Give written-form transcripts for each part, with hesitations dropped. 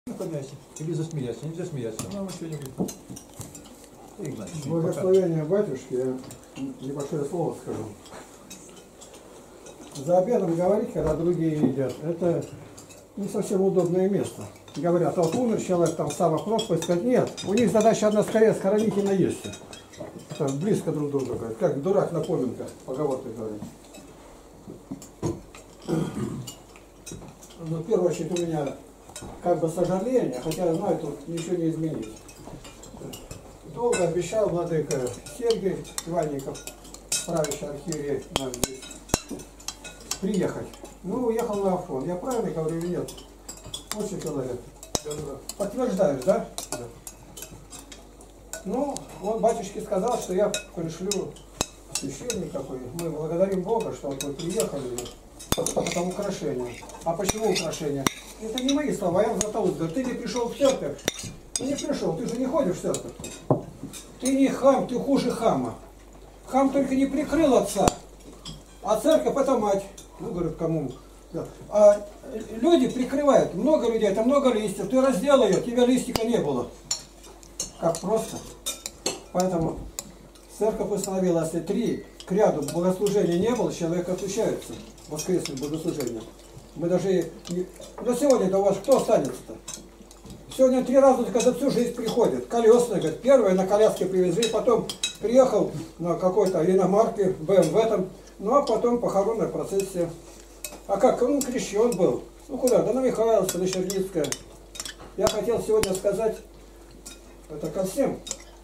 Помяйся. Или засмеяться. Нельзя смеяться. Ну, что-нибудь. Благословение батюшки, я небольшое слово скажу. За обедом говорить, когда другие едят, это не совсем удобное место. Говорят, а вот умер человек, там сам пропасть, сказать, нет. У них задача одна скорее схоронить и наесться. Это близко друг к другу, говорят. Как дурак на поминках, поговорка говорит. Но в первую очередь у меня как бы сожаление, хотя я знаю, тут ничего не изменить. Долго обещал владыка Сергей Иванников, правящий архиерей наш здесь, приехать. Ну, уехал на Афон. Я правильно говорю или нет? Очень человек. Подтверждаешь, да? Да. Ну, он батюшке сказал, что я пришлю священник какой. Мы благодарим Бога, что вот мы приехали потом украшение. А почему украшение? Это не мои слова, я Златоуст говорю, ты не пришел в церковь. Ты не пришел, ты же не ходишь в церковь. Ты не хам, ты хуже хама. Хам только не прикрыл отца, а церковь это мать. Ну, говорят, кому? Да. А люди прикрывают, много людей, это много листьев. Ты раздел ее, тебя листика не было. Как просто. Поэтому церковь установила, если 3 к ряду богослужения не было, человек отключается. Воскресное богослужение. Мы даже... Но сегодня-то у вас кто останется-то? Сегодня 3 раза, когда всю жизнь приходит. Колесные, говорит, первое на коляске привезли, потом приехал на какой-то иномарке, БМВ там, ну а потом похоронная процессия. А как? Он крещен был. Ну куда? Да на Михайловская, на Черницкая. Я хотел сегодня сказать, это ко всем.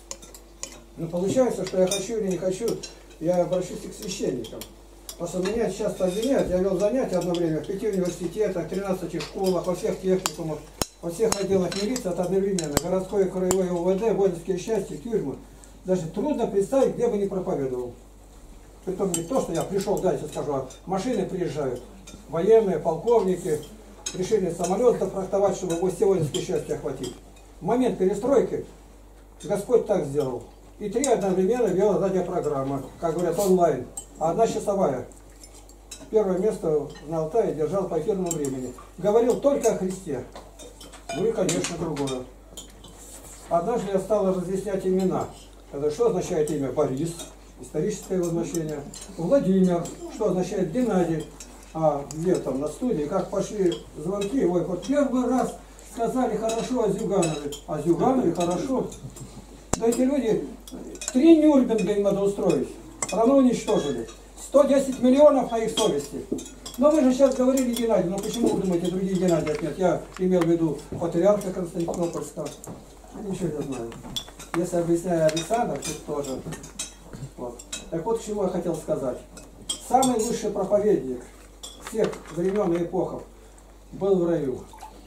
Но получается, что я хочу или не хочу, я обращусь и к священникам. Потому что меня часто обвиняют, я вел занятия одно время в 5 университетах, 13 школах, во всех техникумах, во всех отделах милиции, это одновременно, городское, краевое УВД, воинские части, тюрьмы. Даже трудно представить, где бы не проповедовал. Притом не то, что я пришел, дальше скажу, а машины приезжают, военные, полковники, решили самолет зафрахтовать, чтобы все воинские части охватить. В момент перестройки Господь так сделал. И 3 одновременно вела радиопрограмма, как говорят, онлайн, а 1 часовая. Первое место на Алтае держал по эфирному времени. Говорил только о Христе. Ну и, конечно, другое. Однажды я стал разъяснять имена. Это что означает имя? Борис, историческое его значение. Владимир, что означает Геннадий. А летом на студии, как пошли звонки, ой, вот первый раз сказали хорошо о Зюганове. О Зюганове хорошо. Да эти люди, 3 Нюрнберга им надо устроить. Страну уничтожили. 110 миллионов на их совести. Но вы же сейчас говорили Геннадий, но почему вы думаете, другие Геннадии отнять? Я имел в виду патриарха Константинопольского. Я ничего не знаю. Если объясняю Александр, то тоже. Вот. Так вот, к чему я хотел сказать. Самый лучший проповедник всех времен и эпохов был в раю.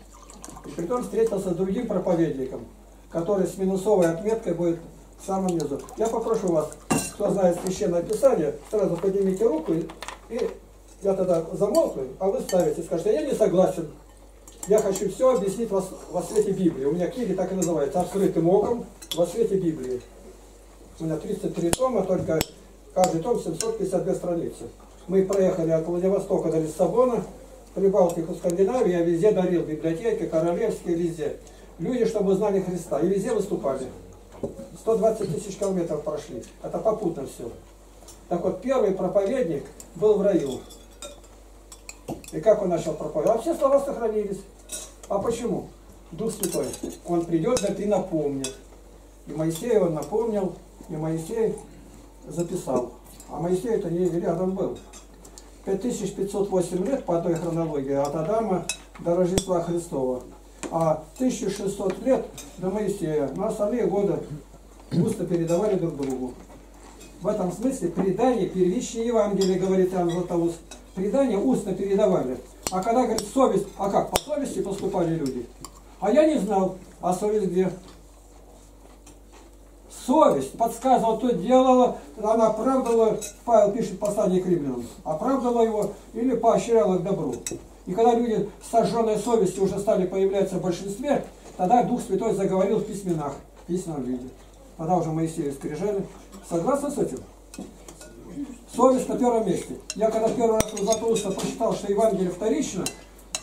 И притом встретился с другим проповедником, который с минусовой отметкой будет в самом низу. Я попрошу вас, кто знает Священное Писание, сразу поднимите руку, и я тогда замолкну, а вы ставите, скажете, я не согласен. Я хочу все объяснить во свете Библии. У меня книги так и называются, «Открытым оком во свете Библии». У меня 33 тома, только каждый том 752 страницы. Мы проехали от Владивостока до Лиссабона, Прибалтику, Скандинавию, я везде дарил, библиотеки, королевские, везде. Люди, чтобы знали Христа, и везде выступали. 120 тысяч километров прошли. Это попутно все. Так вот, первый проповедник был в раю. И как он начал проповедовать? А все слова сохранились. А почему? Дух Святой. Он придет, да ты напомнит. И Моисею он напомнил, и Моисей записал. А Моисей это не рядом был. 5508 лет по одной хронологии от Адама до Рождества Христова. А 1600 лет до Моисея. На остальные годы устно передавали друг другу. В этом смысле предание первичнее Евангелия, говорит Иоанн Златоуст. Предание устно передавали. А когда говорит совесть, а как? По совести поступали люди. А я не знал, а совесть где? Совесть подсказывала, то делала, она оправдывала, Павел пишет послание к римлянам, оправдывала его или поощряла к добру. И когда люди с сожженной совестью уже стали появляться в большинстве, тогда Дух Святой заговорил в письменах, в письменном виде. Тогда уже Моисею скрижали. Согласны с этим? Совесть на первом месте. Я когда первый раз у Златоуста прочитал, что Евангелие вторично,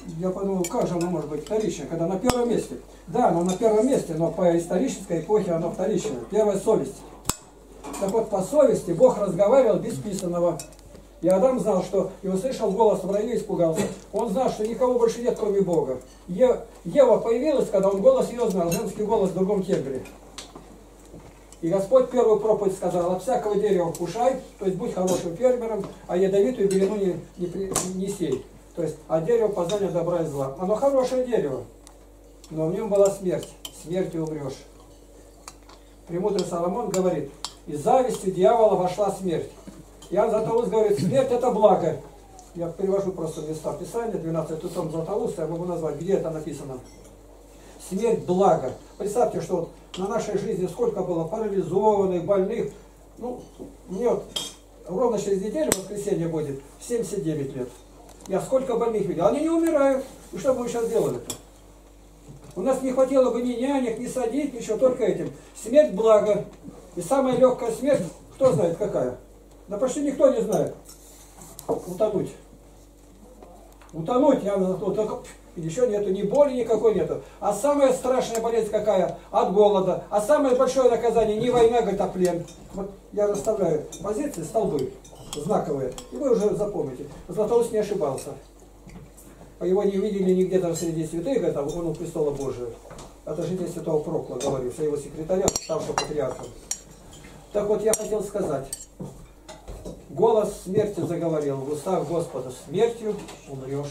Я подумал, как же оно может быть вторичное, когда на первом месте. Да, оно на первом месте, но по исторической эпохе оно вторичное. Первая совесть. Так вот, по совести Бог разговаривал без писаного. И Адам знал, что и услышал голос в раю и испугался. Он знал, что никого больше нет, кроме Бога. Ева появилась, когда он голос ее знал, женский голос в другом тембре. И Господь первую проповедь сказал: от всякого дерева вкушай, то есть будь хорошим фермером, а ядовитую белину не сей. То есть от дерева познания добра и зла. Оно хорошее дерево, но в нем была смерть. Смертью умрешь. Премудрый Соломон говорит: из зависти дьявола вошла смерть. Иоанн Златоуст говорит: смерть это благо. Я перевожу просто места Писания, 12 том Златоуста, я могу назвать, где это написано. Смерть благо. Представьте, что вот на нашей жизни сколько было парализованных, больных. Ну, мне вот ровно через неделю, в воскресенье будет, 79 лет. Я сколько больных видел. Они не умирают. И что бы мы сейчас делали-то? У нас не хватило бы ни нянек, ни садить, ничего, только этим. Смерть благо. И самая легкая смерть, кто знает какая? Да почти никто не знает. Утонуть. Утонуть, еще нету, ни боли никакой нету. А самая страшная болезнь какая? От голода. А самое большое наказание не война, говорит, а плен. Вот я расставляю позиции, столбы знаковые. И вы уже запомните. Златоуст не ошибался. Его не увидели нигде там среди святых, это он у престола Божия. Это житель святого Прокла, говорю, со его секретаря, ставшего патриархом. Так вот, я хотел сказать. Голос смерти заговорил в устах Господа: смертью умрешь.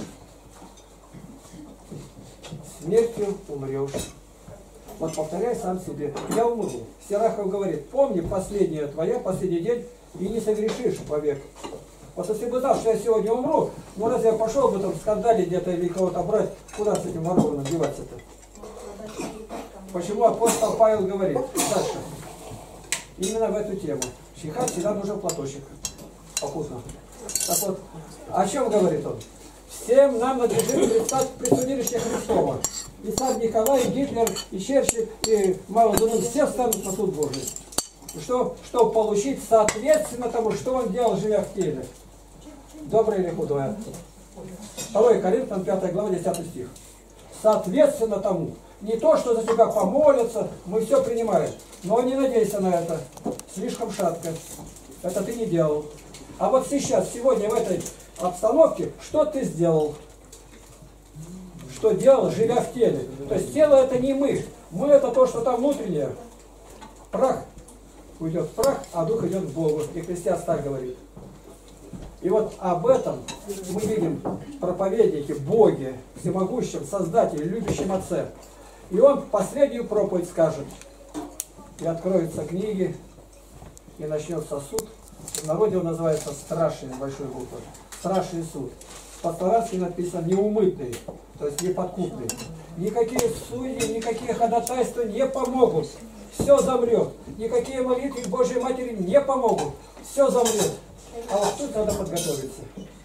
Смертью умрешь. Вот повторяй сам себе: я умру. Сирахов говорит: помни последняя твоя, последний день, и не согрешишь вовек. Вот если бы знал, что я сегодня умру, ну разве я пошел бы там в скандале где-то или кого-то брать, куда с этим ворованным деваться-то? Почему апостол Павел говорит дальше? Именно в эту тему. Чихать всегда нужен платочек. Попутно. Так вот, о чем говорит он? Всем нам надлежит предстать пред судилище Христова. И царь Николай, и Гитлер, и Черчилль, и Мао Цзэдун, все встанут на суд Божий. Чтобы получить соответственно тому, что он делал, живя в теле. Доброе или худое. 2 Коринфянам 5 глава 10 стих. Соответственно тому. Не то, что за тебя помолятся, мы все принимаем. Но не надейся на это. Слишком шатко. Это ты не делал. А вот сейчас, сегодня, в этой обстановке, что ты сделал? Что делал, живя в теле? То есть тело это не мы. Мы это то, что там внутреннее. Прах уйдет в прах, а дух идет к Богу. Екклесиаст так говорит. И вот об этом мы видим проповедники, Боге, всемогущем, Создателе, любящем Отце. И он последнюю проповедь скажет. И откроются книги, и начнется суд. В народе он называется страшный, с большой буквы. Страшный суд. По-старански написано неумытный, то есть неподкупный. Никакие судьи, никакие ходатайства не помогут. Все замрет. Никакие молитвы Божьей Матери не помогут. Все замрет. А вот тут надо подготовиться.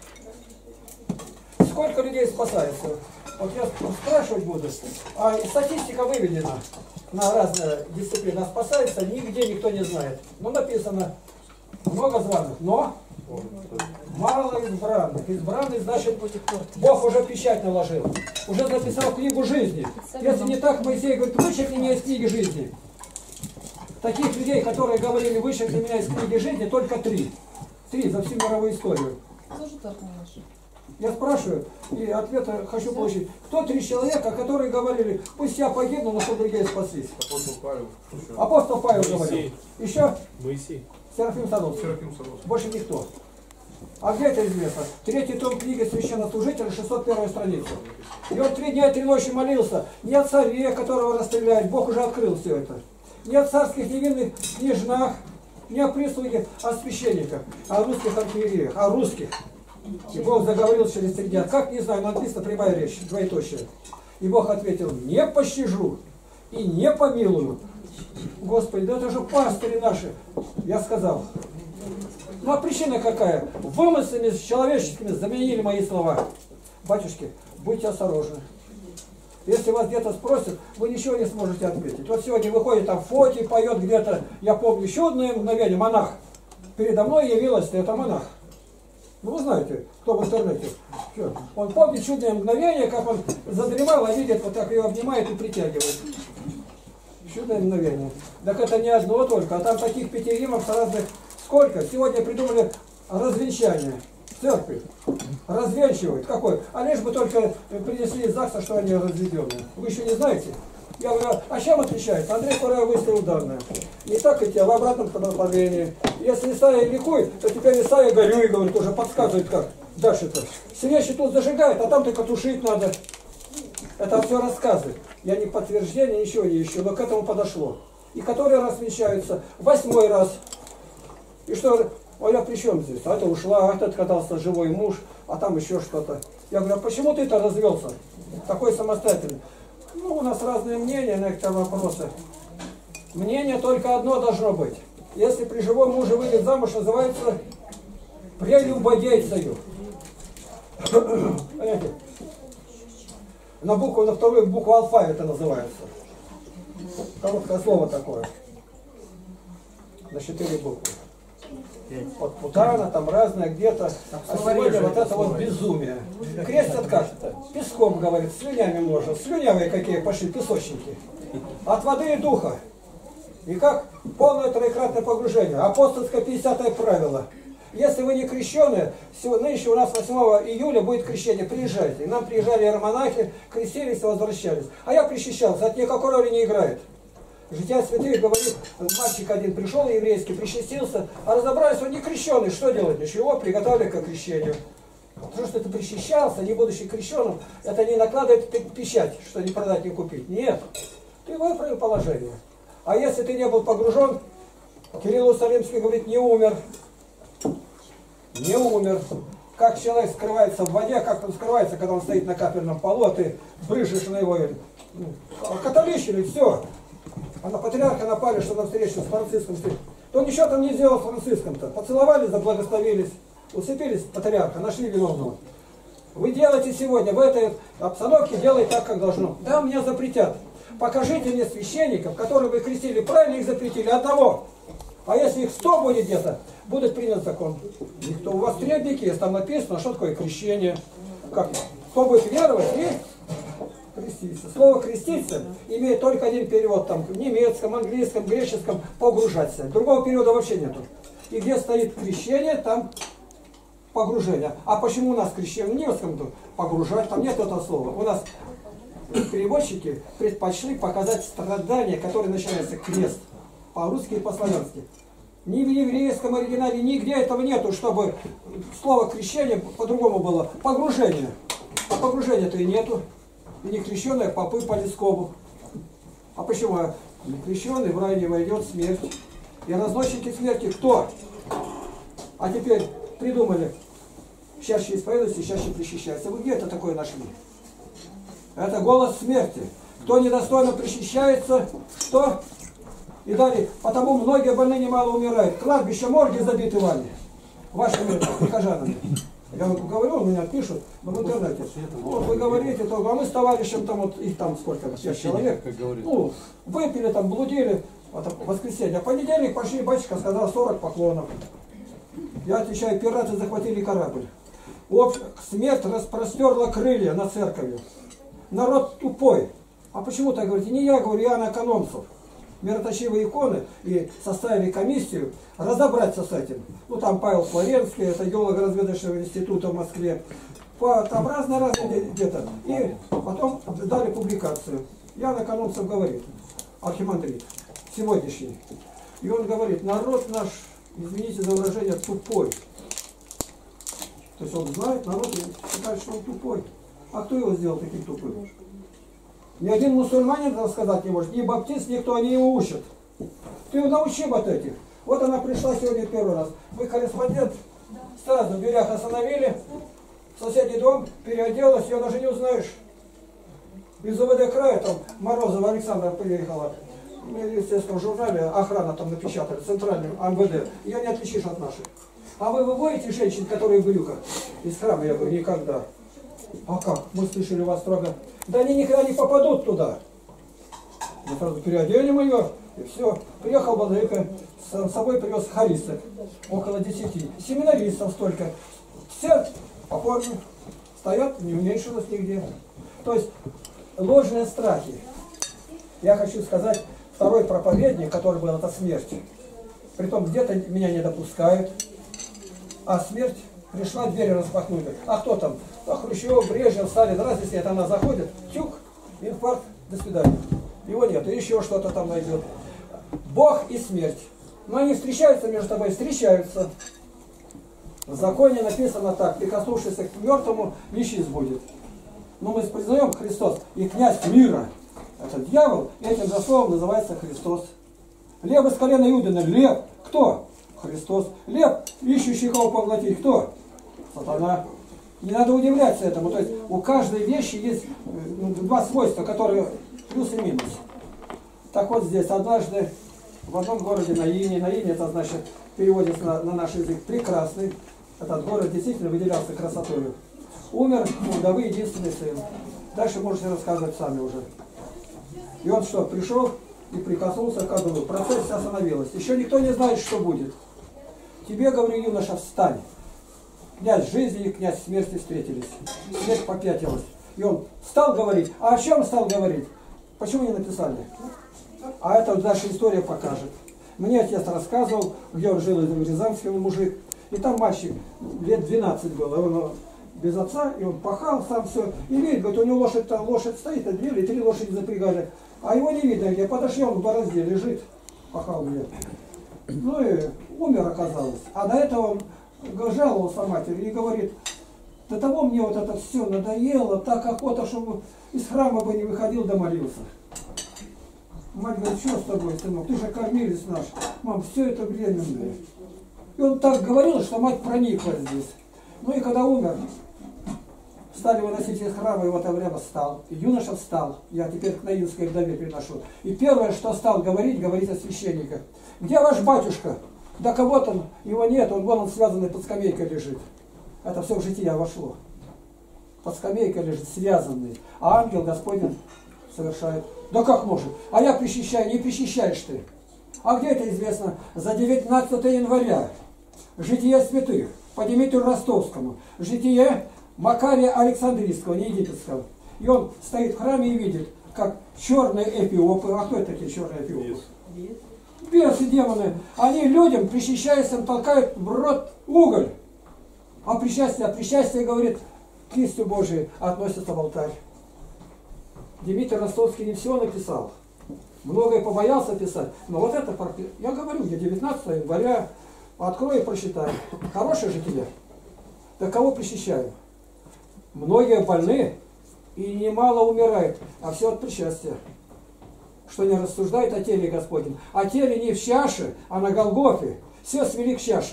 Сколько людей спасается? Вот я спрашивать буду. А статистика выведена на разные дисциплины. А спасается нигде никто не знает. Ну написано много званых, но мало избранных. Избранный, значит, Бог уже печать наложил. Уже записал книгу жизни. Если не так, Моисей говорит: вычеркни меня из книги жизни. Таких людей, которые говорили: вычеркни меня из книги жизни, только 3. 3 за всю мировую историю. Я спрашиваю, и ответа хочу получить. Кто 3 человека, которые говорили: пусть я погибну, но чтобы другие спаслись? Апостол Павел. Апостол Павел говорил. Еще? Моисей. Серафим Садовский. Больше никто. А где это известно? 3-й том книги Священнослужителя, 601 страница. И он 3 дня и 3 ночи молился. Не о царе, которого расстреляют, Бог уже открыл все это. Не о царских невинных княжнах, не о прислуге, а о священниках, о русских архиереях, о русских. И Бог заговорил через 3 дня. Как, не знаю, но написано прямая речь, двоеточие. И Бог ответил: не пощажу и не помилую. Господи, да это же пастыри наши. Я сказал. Ну а причина какая? Вымыслами человеческими заменили мои слова. Батюшки, будьте осторожны. Если вас где-то спросят, вы ничего не сможете ответить. Вот сегодня выходит там Фотий, поет где-то, я помню, чудное мгновение, монах. Передо мной явилось, это монах. Ну, вы знаете, кто в интернете. Что? Он помнит чудное мгновение, как он задремал, а видит, вот так ее обнимает и притягивает. Чудное мгновение. Так это не одно только, а там таких пятиримов с разных... Сколько? Сегодня придумали развенчание. Церкви. Развенчивают. Какой? А лишь бы только принесли из ЗАГСа, что они разведенные. Вы еще не знаете? Я говорю, а чем отличается? Андрей Кураев выставил данные. Не так идти, а в обратном направлении. Если Исайя ликует, то теперь Исайя горюй, говорит, уже подсказывает как. Дальше-то. Свечи тут зажигает, а там только тушить надо. Это все рассказы. Я не подтверждение, ничего не ищу, но к этому подошло. И которые раз венчаются, 8-й раз. И что, а я при чем здесь? А это ушла, а этот катался живой муж, а там еще что-то. Я говорю, а почему ты-то развелся? Такой самостоятельный. Ну, у нас разные мнения на эти вопросы. Мнение только одно должно быть. Если при живом муже выйдет замуж, называется прелюбодейцею. Понимаете? На вторую букву алфавита называется. Короткое слово такое. На 4 буквы. Вот путана, там разное где-то. А сегодня вот это вот безумие. Крестят как? Песком, говорит, слюнями можно. Слюнявые какие пошли, песочники. От воды и духа. И как? Полное троекратное погружение. Апостольское 50-е правило. Если вы не крещеные, нынче у нас 8 июля будет крещение, приезжайте. И нам приезжали иеромонахи, крестились и возвращались. А я причащался, это никакой роли не играет. Жития святых говорит, мальчик один пришел еврейский, причастился, а разобрались, он не крещеный, что делать? Ничего, приготовили к крещению. Потому что ты причащался, не будучи крещеным, это не накладывает печать, что не продать, не купить. Нет, ты выправил положение. А если ты не был погружен, Кирилл Иерусалимский говорит, не умер. Не умер. Как человек скрывается в воде, как он скрывается, когда он стоит на кафельном полу, а ты брыжешь на его. Католичили, все. А на патриарха напали, что на встречу с Франциском. То ничего там не сделал с Франциском-то. Поцеловались, заблагословились, усыпились патриарха, нашли виновного. Вы делаете сегодня, в этой обстановке делайте так, как должно. Да, мне запретят. Покажите мне священников, которые вы крестили, правильно их запретили, одного. А если их 100 будет где-то, будет принят закон. Никто. У вас требники есть, там написано, что такое крещение. Как? Кто будет веровать и креститься. Слово креститься имеет только один перевод, там в немецком, английском, греческом, погружаться. Другого перевода вообще нету. И где стоит крещение, там погружение. А почему у нас крещение? В немецком погружать, там нет этого слова. У нас переводчики предпочли показать страдания, которые начинаются крест. По-русски и по-славянски. Ни в еврейском оригинале, нигде этого нету, чтобы слово крещение по-другому было. Погружение. А погружения-то и нету. И не крещеные попы по Лескову. А почему? Не крещеный в рай не войдет, смерть. И разносчики смерти кто? А теперь придумали. Чаще исповедуются, чаще причащаются. Вы где это такое нашли? Это голос смерти. Кто недостойно причащается, что? И далее, потому многие больные немало умирают. Кладбище, морги забиты вами. Вашими прихожанами. Я вот говорю, меня пишут в интернете. Вот вы говорите, то, а мы с товарищем там, вот их там сколько, 5 человек. Ну, выпили там, блудили. В воскресенье. А в понедельник пошли, батюшка сказал 40 поклонов. Я отвечаю, пираты захватили корабль. Смерть распростерла крылья над церковью. Народ тупой. А почему так говорите? Не я говорю, Иоанн Экономцев. Мироточивые иконы и составили комиссию разобраться с этим. Ну там Павел Флоренский, это геолого-разведочного института в Москве. Там разные где-то. И потом дали публикацию. Иоанн Экономцев говорит, архимандрит, сегодняшний. И он говорит, народ наш, извините за выражение, тупой. То есть он знает, народ считает, что он тупой. А кто его сделал таким тупым? Ни один мусульманин этого сказать не может, ни баптист, никто, они его учат. Ты его научи вот этих. Вот она пришла сегодня первый раз. Вы корреспондент, сразу в дверях остановили, в соседний дом, переоделась, ее даже не узнаешь. Из УВД края, там Морозова Александра приехала, в медицинском журнале, охрана там напечатали, центральным МВД. Ее не отличишь от наших. А вы выводите женщин, которые в брюках из храма? Я говорю, никогда. А как? Мы слышали вас строго. Да они никогда не попадут туда. Мы сразу переоденем ее, и все. Приехал владыка, с собой привез хористок, около 10. Семинаристов столько. Все по форме стоят, не уменьшилось нигде. То есть ложные страхи. Я хочу сказать, второй проповедник, который был, это смерть. Притом где-то меня не допускают, а смерть пришла, двери распахнули. А кто там? А Хрущев, Брежнев, Сталин, раз если это она заходит, тюк, инфаркт, до свидания. Его нет, и еще что-то там найдет. Бог и смерть. Но они встречаются между собой, встречаются. В законе написано так: прикоснувшийся к мертвому, нищий будет. Но мы признаем Христос и князь мира. Это дьявол, этим же словом называется Христос. Лев из колена Иудина. Лев. Кто? Христос. Лев, ищущий кого поглотить. Кто? Сатана. Не надо удивляться этому. То есть у каждой вещи есть два свойства, которые плюс и минус. Так вот здесь однажды в одном городе Наине это значит, переводится на наш язык, прекрасный. Этот город действительно выделялся красотой. Умер вдовы единственный сын. Дальше можете рассказывать сами уже. И он что, пришел и прикоснулся к одру. Процесс остановилась. Еще никто не знает, что будет. Тебе, говорю, юноша, встань. Князь жизни и князь смерти встретились. Смерть попятилась. И он стал говорить. А о чем стал говорить? Почему не написали? А это вот наша история покажет. Мне отец рассказывал, где он жил, в Рязанский мужик. И там мальчик лет 12 был. Он без отца, и он пахал сам все. И видит, говорит, у него лошадь стоит, а 2 или 3 лошади запрягали. А его не видно, где подошли, он в борозде лежит, пахал мне. Ну и умер, оказалось. А до этого он жаловался матери и говорит: до того мне вот это все надоело, так охота, чтобы из храма бы не выходил, да молился. Мать говорит: что с тобой, сынок, ты же кормилец наш. Мам, все это временное. И он так говорил, что мать проникла здесь. Ну и когда умер, стали выносить из храма, и в это время встал. И юноша встал. Я теперь к Наинской вдове приношу. И первое, что стал говорить о священниках. Где ваш батюшка? Да кого-то его нет, он связанный под скамейкой лежит. Это все в житие вошло. Под скамейкой лежит, связанный. А ангел Господень совершает. Да как может? А я причащаю, не причащаешь ты. А где это известно? За 19 января. Житие святых. По Дмитрию Ростовскому. Житие Макария Александрийского, не египетского. И он стоит в храме и видит, как черные эфиопы. А кто это такие черные эфиопы? Бесы, демоны. Они людям, причащаясь, им толкают в рот уголь. А причастие, говорит, кистью Божией относится в алтарь. Дмитрий Ростовский не все написал. Многое побоялся писать. Но вот это, я говорю, где 19 января, открой и прочитай. Хорошее житие. Да кого причащаем? Многие больны и немало умирает, а все от причастия. Что не рассуждает о теле Господнем. О теле не в чаше, а на Голгофе. Все свели к чаше.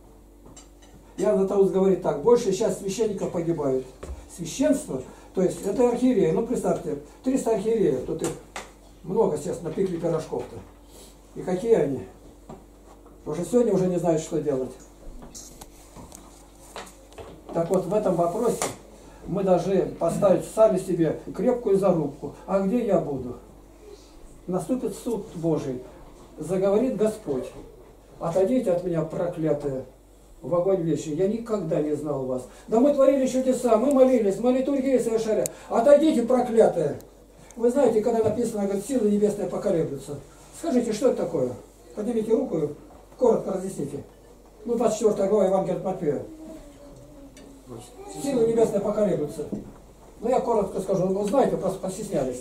Ян Златоуст говорит так: больше сейчас священников погибают. Священство, то есть это архиереи. Ну представьте, 300 архиереев, тут их много, естественно, напекли пирожков-то. И какие они? Уже сегодня уже не знают, что делать. Так вот, в этом вопросе мы должны поставить сами себе крепкую зарубку. А где я буду? Наступит суд Божий. Заговорит Господь: отойдите от меня, проклятые, в огонь вечный. Я никогда не знал вас. Да мы творили чудеса, мы молились, мы литургии совершали. Отойдите, проклятые. Вы знаете, когда написано, говорит, силы небесные поколеблются. Скажите, что это такое? Поднимите руку и коротко разъясните. Ну, 24 глава Евангелия от Матфея. Силы небесные поколеблются. Ну, я коротко скажу, вы знаете, просто постеснялись.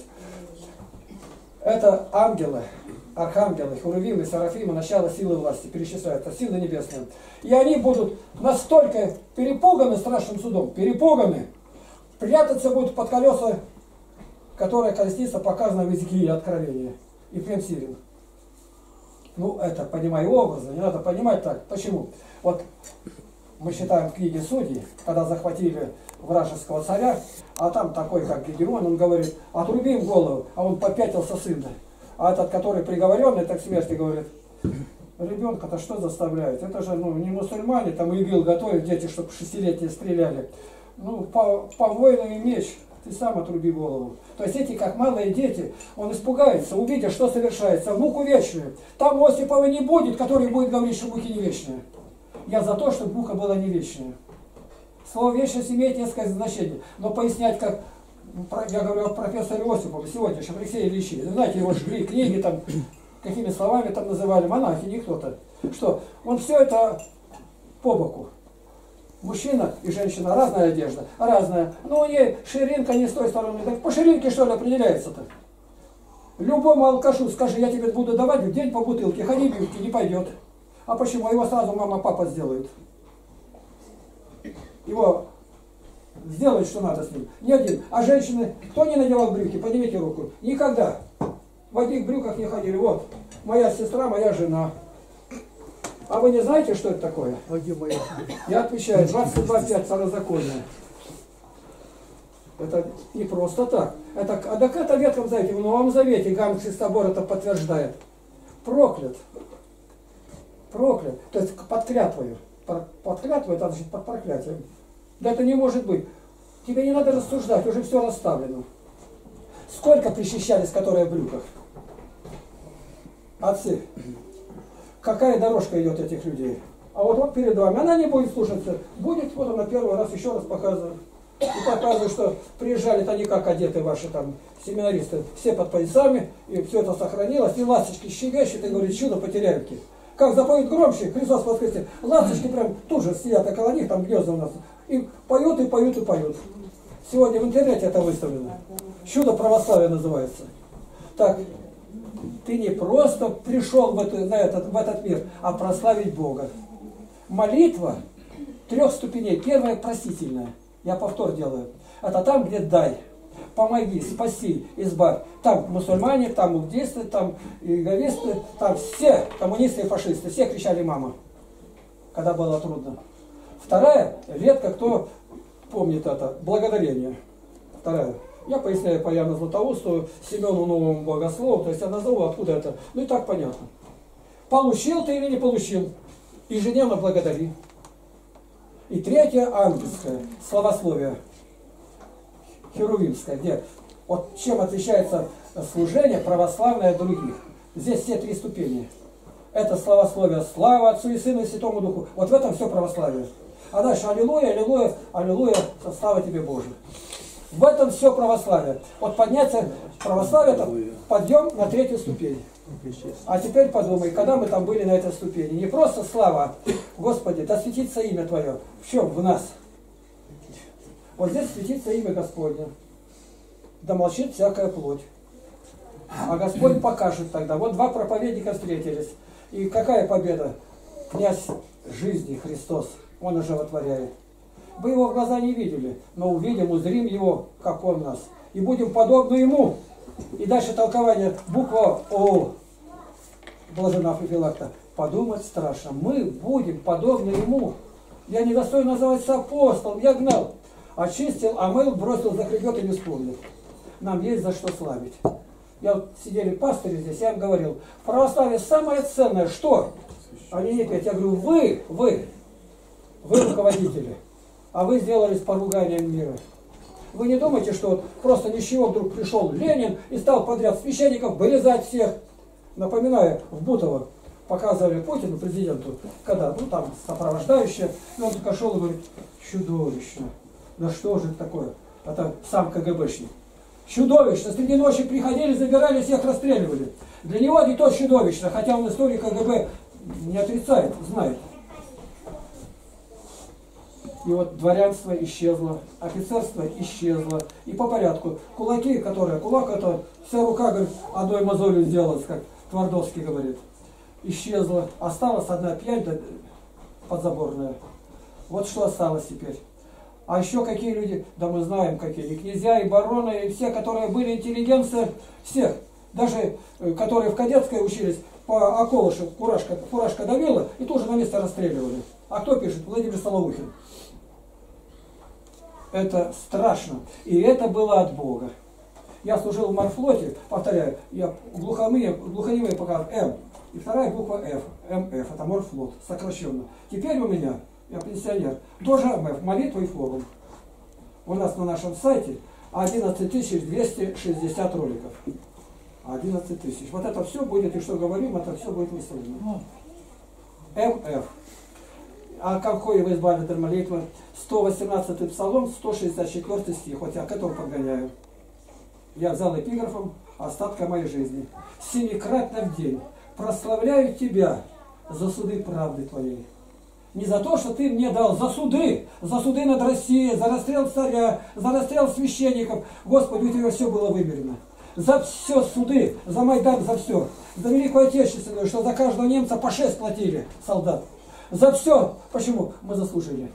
Это ангелы, архангелы, херувимы, серафимы, начало силы власти, перечисляются, силы небесные. И они будут настолько перепуганы страшным судом, перепуганы, прятаться будут под колеса, которые колесница показана в языке откровения. И прям сирен. Ну, это, понимаю, образно, не надо понимать так. Почему? Вот мы читаем в книге Судей, когда захватили вражеского царя, а там такой, как Гедеон, он говорит: отруби им голову, а он попятился сына. А этот, который приговоренный, так к смерти, говорит: ребенка-то что заставляет? Это же не мусульмане, там ИГИЛ готовят, дети, чтобы 6-летние стреляли. Ну, по воину меч, ты сам отруби голову. То есть эти, как малые дети, он испугается, увидя, что совершается, муку вечную. Там Осипова не будет, который будет говорить, что муки не вечные. Я за то, чтобы мука была не вечная. Слово вечность имеет несколько значений. Но пояснять, как я говорю о профессоре Осипове сегодняшнем, Алексее Ильиче. Знаете, его жгли книги, там, какими словами там называли, монахи, не кто-то. Что? Он все это по боку. Мужчина и женщина, разная одежда, разная. Но у нее ширинка не с той стороны. Так по ширинке что ли определяется-то? Любому алкашу скажи, я тебе буду давать в день по бутылке, ходи в юбке, не пойдет. А почему? Его сразу мама, папа сделают. Его сделают, что надо с ним. Ни один. А женщины, кто не надевал брюки, поднимите руку. Никогда. В одних брюках не ходили. Вот, моя сестра, моя жена. А вы не знаете, что это такое? А где моя? Я отвечаю, 22.5 Второзаконие. Это не просто так. Это, а так это в Ветхом Завете, в Новом Завете Гамкский собор это подтверждает. Проклят. Проклят. То есть под клятвою. Под клятвой, это значит под проклятием. Да это не может быть. Тебе не надо рассуждать, уже все расставлено. Сколько причащались, которые в брюках? Отцы. Какая дорожка идет этих людей? А вот перед вами, она не будет слушаться. Будет, вот она первый раз, еще раз показывает. И показывает, что приезжали-то не как одеты ваши там семинаристы, все под поясами, и все это сохранилось, и ласточки щегещут, и говорит, чудо потеряйки. Как запоют громче, Христос воскресе, ласточки прям тут же сидят около них, там гнезда у нас, и поют, и поют, и поют. Сегодня в интернете это выставлено. Чудо православия называется. Так, ты не просто пришел в этот мир, а прославить Бога. Молитва 3 ступеней. Первая просительная. Я повтор делаю. Это там, где дай. Помоги, спаси, избавь. Там мусульмане, там буддисты, там иеговисты, там все коммунисты и фашисты. Все кричали «мама», когда было трудно. Вторая, редко кто помнит это, благодарение. Вторая. Я поясняю по Яну Златоусту, Семену Новому Богослову, то есть я назову, откуда это. Ну и так понятно. Получил ты или не получил, ежедневно благодари. И третье, ангельское, словословие, херувимское, где вот чем отличается служение православное от других. Здесь все 3 ступени. Это словословие слава Отцу и Сыну и Святому Духу. Вот в этом все православие. А дальше аллилуйя, аллилуйя, аллилуйя, слава тебе Боже. В этом все православие. Вот подняться православие, это подъем на 3-ю ступень. А теперь подумай, когда мы там были на этой ступени, не просто слава, Господи, да светится имя Твое. В чем? В нас. Вот здесь светится имя Господне. Да молчит всякая плоть. А Господь покажет тогда. Вот 2 проповедника встретились. И какая победа? Князь жизни Христос. Он оживотворяет. Вы его в глаза не видели, но увидим, узрим его, как он нас. И будем подобны ему. И дальше толкование, буква О, блажена Феофилакта. Подумать страшно. Мы будем подобны ему. Я не достоин называться апостолом, я гнал. Очистил, омыл, бросил за хребет и не вспомнил. Нам есть за что славить. Я вот сидели пастыри здесь, я им говорил, в православии самое ценное, что? Они не петь. Я говорю, вы руководители. А вы сделались поруганием мира. Вы не думаете, что вот просто ни с чего вдруг пришел Ленин и стал подряд священников вырезать всех. Напоминаю, в Бутово показывали Путину, президенту, когда, ну там, сопровождающие, и он только шел и говорит, чудовищно. Да что же это такое? Это сам КГБшник. Чудовищно. Среди ночи приходили, забирали, всех расстреливали. Для него не то чудовищно, хотя он историю КГБ не отрицает, знает. И вот дворянство исчезло, офицерство исчезло. И по порядку. Кулаки, которые... Кулак это вся рука, говорит, одной мозолью сделалась, как Твардовский говорит. Исчезла. Осталась одна пьянь подзаборная. Вот что осталось теперь. А еще какие люди, да мы знаем какие, и князья, и бароны, и все, которые были интеллигенция, всех. Даже которые в кадетской учились, по околышу фуражка давила, и тоже на место расстреливали. А кто пишет? Владимир Соловухин. Это страшно. И это было от Бога. Я служил в морфлоте, повторяю, я глухонемые показывал М. И вторая буква F. МФ. Это морфлот, сокращенно. Теперь у меня, я пенсионер, тоже МФ, молитва и форум. У нас на нашем сайте 11 260 роликов. 11 тысяч. Вот это все будет, и что говорим, это все будет выставлено. МФ. А какой вы избавили от молитвы? 118 псалом, 164 стих. Вот я к этому подгоняю. Я взял эпиграфом остатка моей жизни. 7-кратно в день прославляю Тебя за суды правды Твоей. Не за то, что Ты мне дал, за суды над Россией, за расстрел царя, за расстрел священников. Господи, у Тебя все было вымерено. За все суды, за Майдан, за все. За Великую Отечественную, что за каждого немца по 6 платили солдат. За все. Почему? Мы заслужили.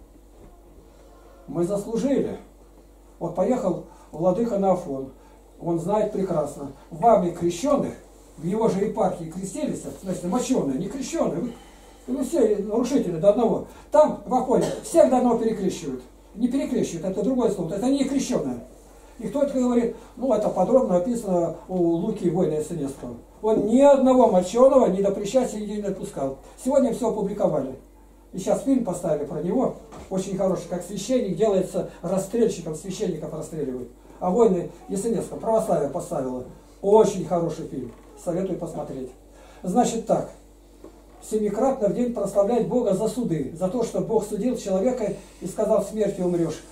Мы заслужили. Вот поехал владыка на Афон. Он знает прекрасно. Вами крещенных, в его же епархии крестились, значит, мощеные, не крещеные. Вы все нарушители до одного. Там, в Афоне, всех до одного перекрещивают. Не перекрещивают, это другое слово. Это не крещеные. И кто-то говорит, ну это подробно описано у Луки воина Ясеневского. Он ни одного моченого ни до причастия не отпускал. Сегодня все опубликовали. И сейчас фильм поставили про него, очень хороший, как священник делается расстрельщиком, священников расстреливают. А войны Ясеневского, православие поставило. Очень хороший фильм. Советую посмотреть. Значит так. 7-кратно в день прославлять Бога за суды. За то, что Бог судил человека и сказал, смертью умрешь.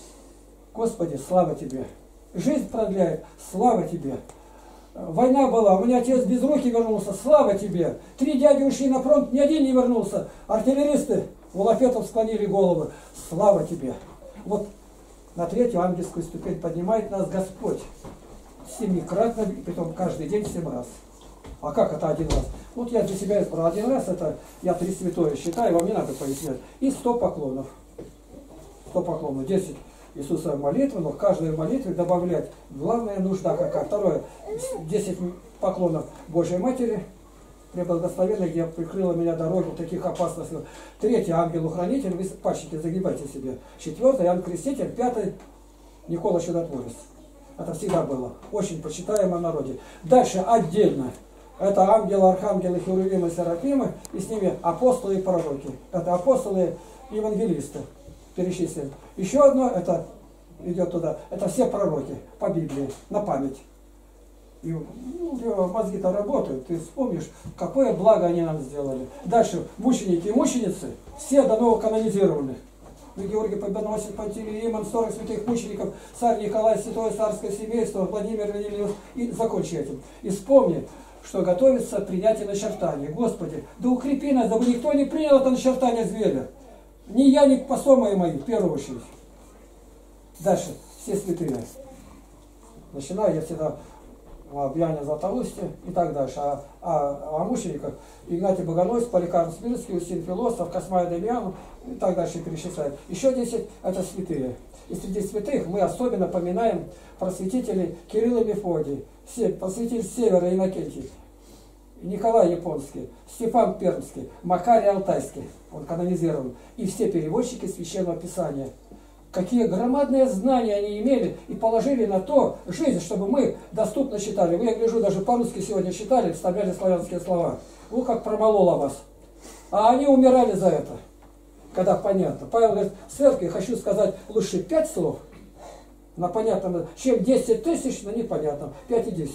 Господи, слава Тебе. Жизнь продляет, слава Тебе. Война была, у меня отец без руки вернулся, слава Тебе. 3 дяди ушли на фронт, ни один не вернулся. Артиллеристы у лафетов склонили головы, слава Тебе. Вот на 3-ю ангельскую ступень поднимает нас Господь. 7-кратно, притом каждый день 7 раз. А как это 1 раз? Вот я для себя избрал 1 раз, это я 3 святое считаю, вам не надо пояснять. И 100 поклонов. 100 поклонов, 10 Иисуса молитвы, но в каждой молитве добавлять главная нужда какая. Второе, 10 поклонов Божьей Матери, преблагословенной, где прикрыла меня дорогу таких опасностей. 3, ангелу-хранитель, вы пальчики загибайте себе. 4, ангел-креститель, 5, Никола Чудотворец. Это всегда было. Очень почитаемо в народе. Дальше отдельно. Это ангелы, архангелы, херувимы, серафимы, и с ними апостолы и пророки. Это апостолы и евангелисты. Перечислим. Еще одно, это идет туда, это все пророки по Библии, на память. И мозги-то работают, ты вспомнишь, какое благо они нам сделали. Дальше, мученики и мученицы, все до нового канонизированы. Георгий Победоносец, Пантелей Имон, 40 святых мучеников, царь Николай, святое царское семейство, Владимир Венелиус, и закончи этим. И вспомни, что готовится принятие начертания. Господи, да укрепи нас, дабы никто не принял это начертание зверя. Ни я, ни посомые мои, в первую очередь. Дальше, все святые. Начинаю я всегда Яне Златоусте и так дальше. А мучениках Игнатий Богоносец, Поликарп Смирский, Устин Философ, Космай Дамьяну и так дальше перечисляют. Еще 10 это святые. И среди святых мы особенно поминаем просветителей Кирилла Мефодий, просветитель Севера Иннокентий, Николай Японский, Стефан Пермский, Макарий Алтайский, он канонизирован, и все переводчики Священного Писания. Какие громадные знания они имели и положили на то жизнь, чтобы мы доступно читали. Вы, я гляжу, даже по-русски сегодня читали, вставляли славянские слова. Ну, как промололо вас. А они умирали за это, когда понятно. Павел говорит, в церкви хочу сказать лучше 5 слов на понятном, чем 10 тысяч на непонятном. 5 и 10.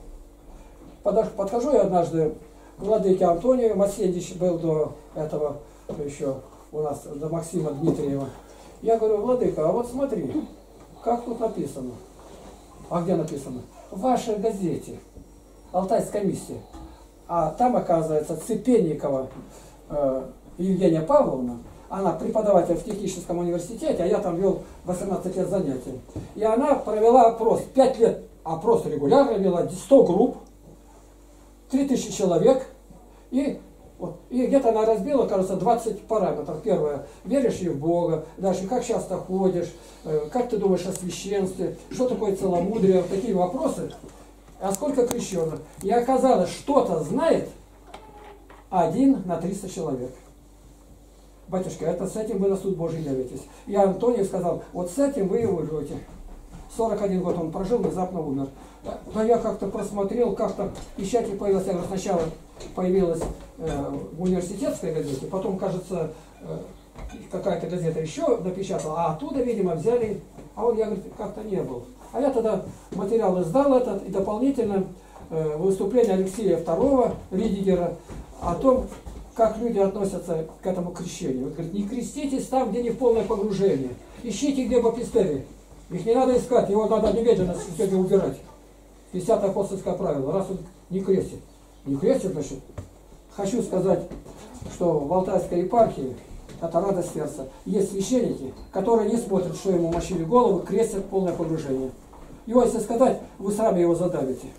Подхожу я однажды к владыке Антонию, Масендич был до этого еще у нас, до Максима Дмитриева. Я говорю, владыка, а вот смотри, как тут написано. А где написано? В вашей газете, Алтайская миссия. А там, оказывается, Цепенникова Евгения Павловна, она преподаватель в техническом университете, а я там вел 18 лет занятий. И она провела опрос, 5 лет опрос регулярно вела, 100 групп, 3000 человек, и где-то она разбила, кажется, 20 параметров. Первое, веришь ли в Бога, дальше, как часто ходишь, как ты думаешь о священстве, что такое целомудрие, вот такие вопросы. А сколько крещенных? И оказалось, что-то знает 1 на 300 человек. Батюшка, это с этим вы на суд Божий явитесь. И Антоний сказал, вот с этим вы и умрете. 41 год он прожил, внезапно умер. Да я как-то просмотрел, как-то печать не появилась. Я говорю, сначала появилась в университетской газете, потом, кажется, какая-то газета еще напечатала, а оттуда, видимо, взяли, а он, я говорю, как-то не был. А я тогда материал издал этот, и дополнительно выступление Алексея II, Ридигера, о том, как люди относятся к этому крещению. Вот говорит, не креститесь там, где не в полное погружение. Ищите, где баптистерии. Их не надо искать, его надо немедленно сегодня убирать. 50-е апостольское правило. Раз он не крестит. Не крестит, значит. Хочу сказать, что в Алтайской епархии, это радость сердца, есть священники, которые не смотрят, что ему мочили голову, крестят полное погружение. Его, если сказать, вы сами его задавите.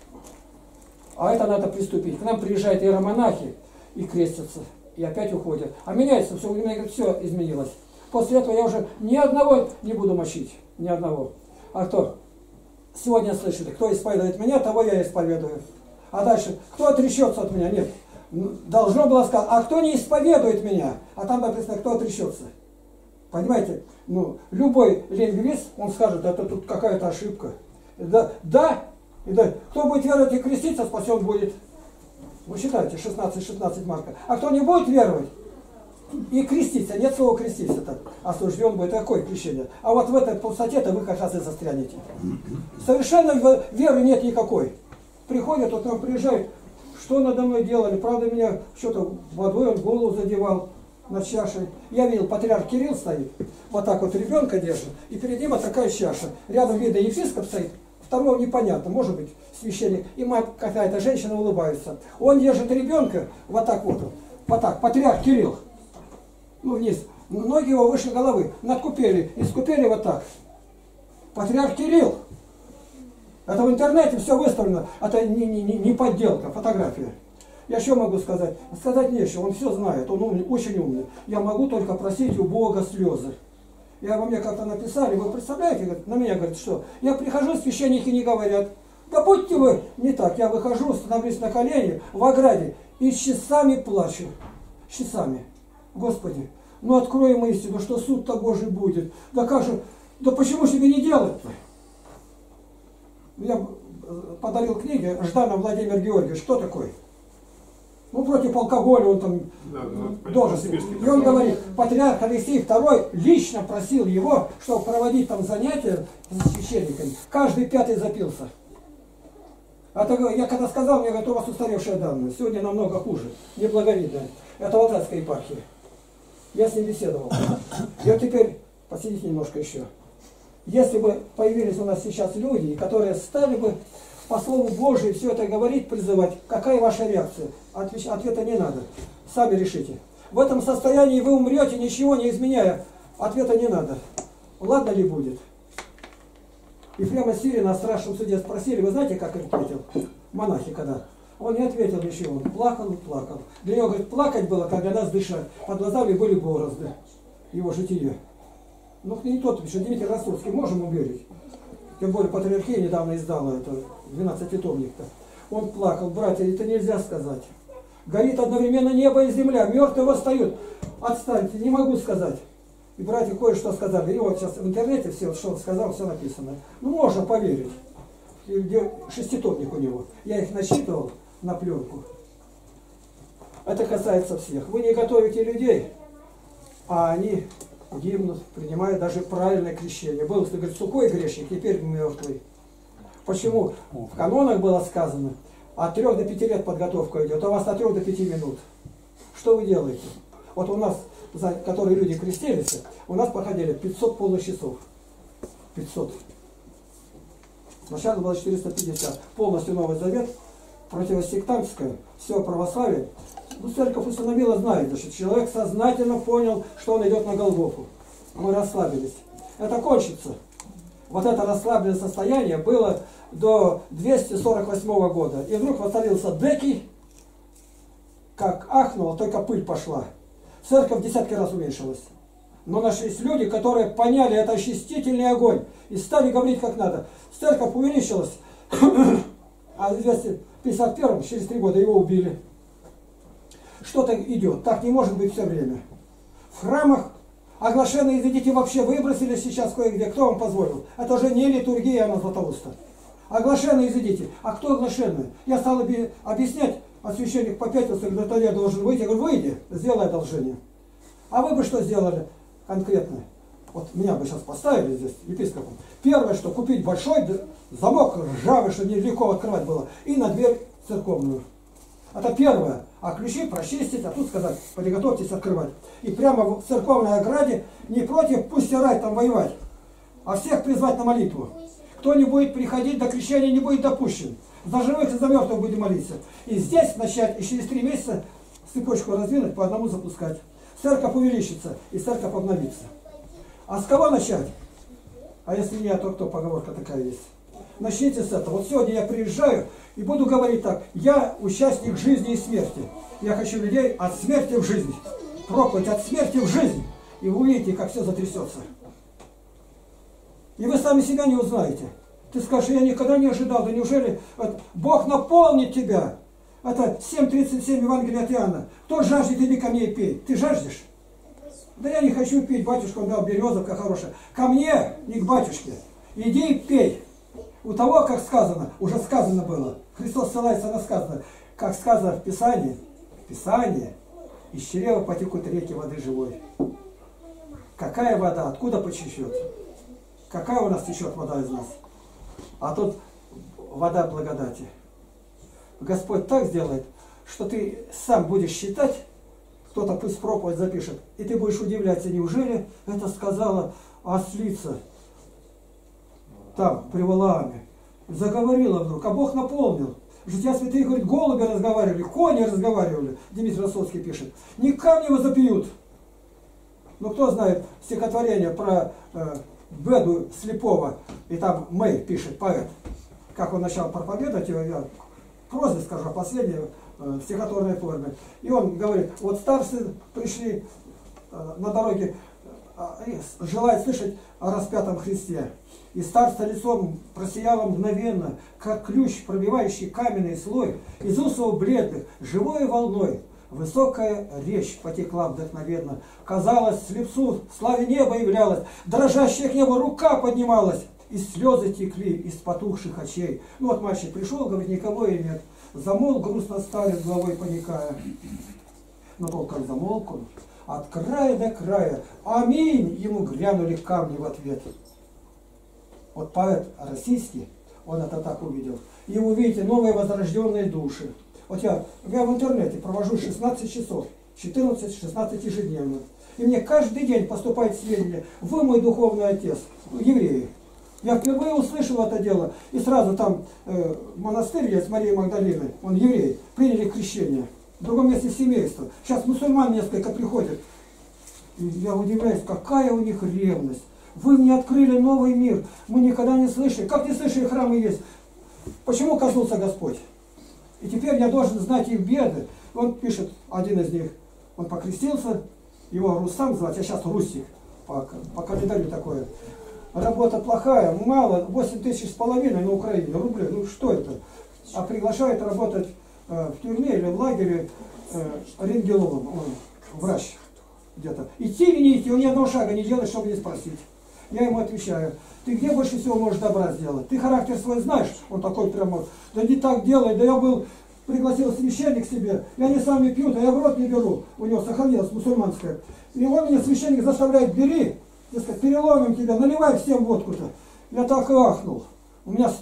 А это надо приступить. К нам приезжают иеромонахи и крестятся, и опять уходят. А меняется все, у меня говорит, все изменилось. После этого я уже ни одного не буду мочить. Ни одного. А кто? Сегодня слышали, кто исповедует меня, того я исповедую. А дальше, кто отречется от меня? Нет. Должно было сказать, а кто не исповедует меня? А там написано, кто отречется. Понимаете? Ну, любой лингвист, он скажет, это тут какая-то ошибка. Да, да, и да. Кто будет веровать и креститься, спасен будет. Вы считаете, 16 марка. А кто не будет веровать и креститься, нет слова креститься, так, осужден будет, такое крещение. А вот в этой пустоте-то вы как раз и застрянете. Совершенно веры нет никакой. Приходят, вот нам приезжают, что надо мной делали, правда меня что-то водой он голову задевал над чашей. Я видел, патриарх Кирилл стоит, вот так вот ребенка держит, и перед ним вот такая чаша. Рядом видно епископ стоит, второго непонятно, может быть священник, и мать какая-то женщина улыбается. Он держит ребенка вот так, патриарх Кирилл. Ну, вниз. Ноги его выше головы. Надкупели. Искупели вот так. Патриарх Кирилл. Это в интернете все выставлено. Это не подделка, фотография. Я что могу сказать? Сказать нечего. Он все знает. Он умный, очень умный. Я могу только просить у Бога слезы. Я во мне как-то написали. Вы представляете? Говорит, на меня говорит, что? Я прихожу, священники не говорят. Да будьте вы не так. Я выхожу, становлюсь на колени в ограде и с часами плачу. С часами. Господи, ну откроем истину, что суд-то Божий будет. Да как же, да почему себе не делать-то? Я подарил книги Жданов Владимир Георгиевич. Кто такой? Ну, против алкоголя он там должен. И он говорит, патриарх Алексей II лично просил его, чтобы проводить там занятия с священниками. Каждый пятый запился. Я когда сказал, мне говорят, у вас устаревшие данные. Сегодня намного хуже. Неблаговидно. Это Алтайская епархия. Я с ним беседовал. И вот теперь, посидите немножко еще. Если бы появились у нас сейчас люди, которые стали бы по Слову Божию все это говорить, призывать, какая ваша реакция? Ответа не надо. Сами решите. В этом состоянии вы умрете, ничего не изменяя. Ответа не надо. Ладно ли будет? И прямо Сирия на страшном суде спросили, вы знаете, как ответил? Монахи когда? Он не ответил ничего, он плакал и плакал. Для него, говорит, плакать было, когда нас дышать. Под глазами были борозды. Его житие. Ну, не тот, что Дмитрий Ростовский, можем уверить. Тем более патриархия недавно издала это, 12-томник-то. Он плакал, братья, это нельзя сказать. Горит одновременно небо и земля, мертвые восстают. Отстаньте, не могу сказать. И братья кое-что сказали. И вот сейчас в интернете все, что он сказал, все написано. Ну, можно поверить. Шеститомник у него. Я их насчитывал на пленку. Это касается всех. Вы не готовите людей, а они гибнут, принимая даже правильное крещение. Был, говорит, сухой грешник, теперь мертвый. Почему? В канонах было сказано, от 3 до 5 лет подготовка идет, а у вас от 3 до 5 минут. Что вы делаете? Вот у нас, за которые люди крестились, у нас проходили 500 полных часов. 500. Сначала было 450. Полностью Новый Завет, противосектантское, все православие. Ну, церковь установила, знает, значит, человек сознательно понял, что он идет на Голгофу. Мы расслабились. Это кончится. Вот это расслабленное состояние было до 248 года. И вдруг воцарился Декий, как ахнуло, только пыль пошла. Церковь десятки раз уменьшилась. Но нашлись люди, которые поняли, это очистительный огонь. И стали говорить как надо. Церковь увеличилась. А в 251-м, через 3 года, его убили. Что-то идет. Так не может быть все время. В храмах оглашенные дети вообще выбросили сейчас кое-где. Кто вам позволил? Это уже не литургия, она Златоуста. Оглашенные дети. А кто оглашенные? Я стал объяснять, а священник попятился, говорит, это я должен выйти. Я говорю, выйди, сделай одолжение. А вы бы что сделали конкретно? Вот меня бы сейчас поставили здесь епископом. Первое, что купить большой замок ржавый, чтобы нелегко открывать было, и на дверь церковную. Это первое. А ключи прочистить, а тут сказать, приготовьтесь открывать. И прямо в церковной ограде не против, пусть орать там воевать, а всех призвать на молитву. Кто не будет приходить, до крещения не будет допущен. За живых и за мертвых будем молиться. И здесь начать, и через 3 месяца цепочку раздвинуть, по одному запускать. Церковь увеличится, и церковь обновится. А с кого начать? А если не, то кто? Поговорка такая есть. Начните с этого. Вот сегодня я приезжаю и буду говорить так. Я участник жизни и смерти. Я хочу людей от смерти в жизнь. Проповедь от смерти в жизнь. И вы увидите, как все затрясется. И вы сами себя не узнаете. Ты скажешь, я никогда не ожидал. Да неужели Бог наполнит тебя? Это 7:37 Евангелие от Иоанна. Кто жаждет, иди ко мне и пей. Ты жаждешь? Да я не хочу пить, батюшка, он дал березовка хорошая. Ко мне, не к батюшке. Иди и пей. У того, как сказано, уже сказано было. Христос ссылается на сказано. Как сказано в Писании, из чрева потекут реки воды живой. Какая вода? Откуда потечет? Какая у нас течет вода из нас? А тут вода благодати. Господь так сделает, что ты сам будешь считать, кто-то пусть проповедь запишет, и ты будешь удивляться, неужели это сказала ослица там, при Валааме. Заговорила вдруг, а Бог наполнил. Жития святых, говорит, голуби разговаривали, кони разговаривали. Дмитрий Ростовский пишет. Не камни возопьют. Ну кто знает стихотворение про Беду слепого, и там Мэй пишет, поэт, как он начал проповедовать, я прозы скажу, а последнее в стихотворной форме. И он говорит, вот старцы пришли на дороге, желают слышать о распятом Христе. И старца лицом просияло мгновенно, как ключ, пробивающий каменный слой, из усов бледных, живой волной. Высокая речь потекла вдохновенно. Казалось, слепцу славе неба являлась, дрожащая к небу рука поднималась, и слезы текли из потухших очей. Ну вот мальчик пришел, говорит, никого и нет. Замолк грустно старец, головой поникая. Но только замолк он, от края до края. Аминь! Ему грянули камни в ответ. Вот поэт российский, он это так увидел. И увидите новые возрожденные души. Вот я в интернете провожу 16 часов, 14-16 ежедневно. И мне каждый день поступает сведения, вы мой духовный отец, евреи. Я впервые услышал это дело, и сразу там монастырь есть, Марии Магдалины, он еврей, приняли крещение. В другом месте семейство. Сейчас мусульман несколько приходят. И я удивляюсь, какая у них ревность. Вы мне открыли новый мир, мы никогда не слышали. Как не слышали, храмы есть? Почему коснулся Господь? И теперь я должен знать их беды. Он пишет, один из них, он покрестился, его Рустам звать, а сейчас Русик, по календарю такое. Работа плохая, мало, 8,5 тысяч на Украине, рублей, ну что это? А приглашает работать в тюрьме или в лагере рентгенологом, он врач где-то. Идти или не идти, он ни одного шага не делает, чтобы не спросить. Я ему отвечаю, ты где больше всего можешь добра сделать? Ты характер свой знаешь? Он такой прямо, да не так делай, да я пригласил священник к себе, и они сами пьют, а я в рот не беру. У него сохранилось мусульманское. И он меня священник заставляет, бери, дескать, переломим тебя, наливай всем водку-то. Я так и ахнул. У меня